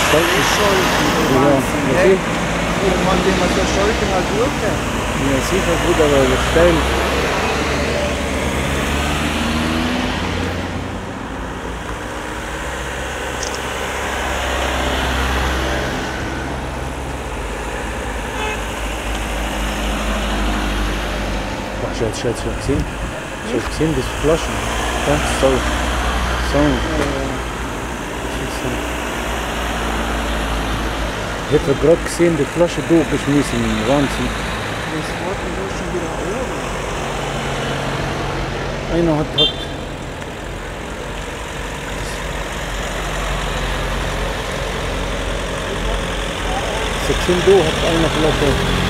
Schalten. Schon. Ja, Hey, okay. irgendwann gehen wir der Schalten halt durch. Ja, sicher gut, aber das steil. Hast du jetzt schon gesehen? Schon gesehen, das Flaschen. Ganz so. So. Ich habe gerade gesehen, die Flasche durchgeschmissen. Wahnsinn. Das warten wir schon wieder oben. Einer hat 16 do hat einer Flasche.